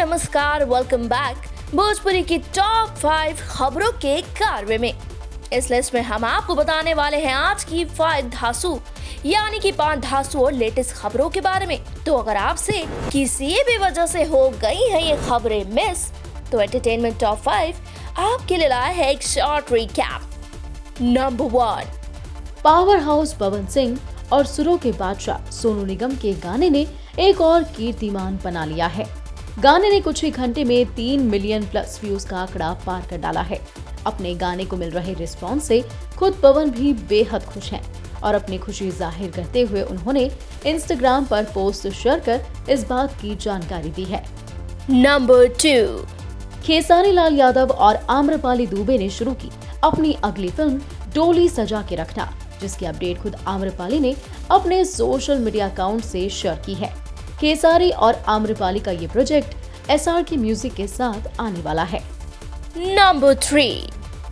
नमस्कार, welcome back Bhojpuri की top 5 खबरों के कारवे में। इस लिस्ट में हम आपको बताने वाले हैं आज की 5 धांसू यानी कि 5 धांसू और लेटेस्ट खबरों के बारे में। तो अगर आपसे किसी भी वजह से हो गई है ये खबरें मिस, तो एंटरटेनमेंट टॉप 5 आपके लिए लाया है एक short recap. Number 1, power house Pawan Singh और सुरों के बादशाह सोनू निगम के गाने ने एक और कीर्तिमान बना लिया है। गाने ने कुछ ही घंटे में 3 मिलियन प्लस व्यूज का आंकड़ा पार कर डाला है। अपने गाने को मिल रहे रिस्पॉन्स से खुद पवन भी बेहद खुश हैं और अपनी खुशी जाहिर करते हुए उन्होंने इंस्टाग्राम पर पोस्ट शेयर कर इस बात की जानकारी दी है। नंबर 2, खेसारी लाल यादव और आम्रपाली दुबे ने शुरू की अपनी अगली फिल्म डोली सजा के रखना, जिसकी अपडेट खुद आम्रपाली ने अपने सोशल मीडिया अकाउंट से शेयर की है। खेसारी और आम्रपाली का ये प्रोजेक्ट SRK म्यूजिक के साथ आने वाला है। नंबर 3,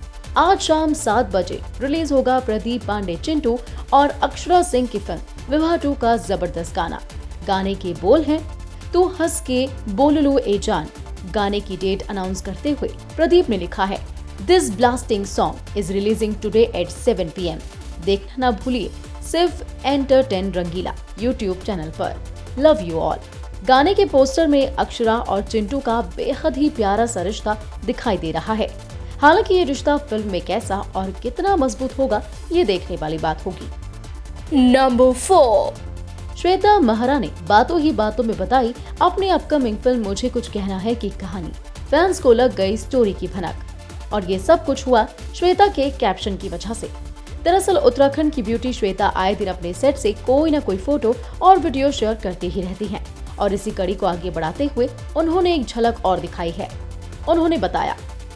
आज शाम 7 बजे रिलीज होगा प्रदीप पांडे चिंटू और अक्षरा सिंह की फिल्म विवाह 2 का जबरदस्त गाना। गाने के बोल हैं तू हंस के बोल लो ए जान। गाने की डेट अनाउंस करते हुए प्रदीप ने लिखा है, this blasting song is releasing today at 7 PM। देखना ना भूलिए सिर्फ एंटरटेन रंगीला YouTube चैनल पर। Love you all. गाने के पोस्टर में अक्षरा और चिंटू का बेहद ही प्यारा सा रिश्ता दिखाई दे रहा है। हालांकि ये रिश्ता फिल्म में कैसा और कितना मजबूत होगा ये देखने वाली बात होगी। नंबर 4, श्वेता महरा ने बातों ही बातों में बताई अपनी अपकमिंग फिल्म मुझे कुछ कहना है की कहानी। फैंस को लग गई स्टोरी की भनक और ये सब कुछ हुआ श्वेता के कैप्शन की वजह से। दरअसल उत्तराखंड की ब्यूटी श्वेता आए दिन अपने सेट से कोई न कोई फोटो और वीडियो शेयर करती ही रहती हैं और इसी कड़ी को आगे बढ़ाते हुए उन्होंने एक झलक और दिखाई है। उन्होंने बताया,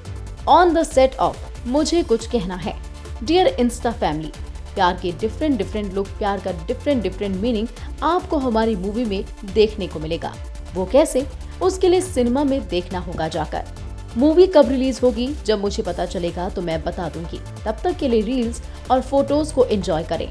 ऑन द सेट ऑफ मुझे कुछ कहना है डियर इंस्टा फैमिली। प्यार के डिफरेंट लुक, प्यार का डिफरेंट मीनिंग आपको हमारी मूवी में देखने को मिलेगा। वो कैसे, उसके लिए सिनेमा में देखना होगा जाकर। मूवी कब रिलीज होगी जब मुझे पता चलेगा तो मैं बता दूंगी। तब तक के लिए रील्स और फोटोज को एंजॉय करें।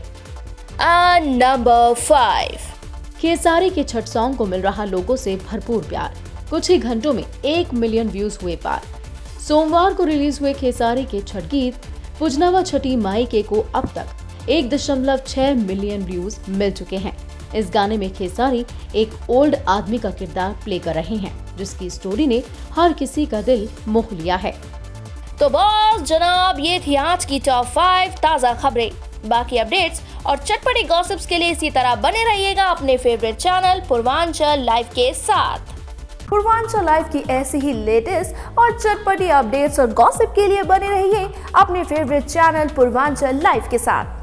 नंबर 5, खेसारी के छठ सॉन्ग को मिल रहा लोगों से भरपूर प्यार। कुछ ही घंटों में 1 मिलियन व्यूज हुए पार। सोमवार को रिलीज हुए खेसारी के छठ गीत पुजनावा छठी माई के को अब तक 1.6 मिलियन व्यूज मिल चुके हैं। इस गाने में खेसारी एक ओल्ड आदमी का किरदार प्ले कर रहे हैं, जिसकी स्टोरी ने हर किसी का दिल मोह लिया है। तो बस जनाब, ये थी आज की टॉप 5 ताज़ा खबरें। बाकी अपडेट्स और चटपटी गॉसिप्स के लिए इसी तरह बने रहिएगा अपने फेवरेट चैनल पूर्वांचल लाइव के साथ। पूर्वांचल लाइव की ऐसी ही लेटेस्ट और चटपटी अपडेट्स और गॉसिप के लिए बने रहिए अपने फेवरेट चैनल पूर्वांचल लाइव के साथ।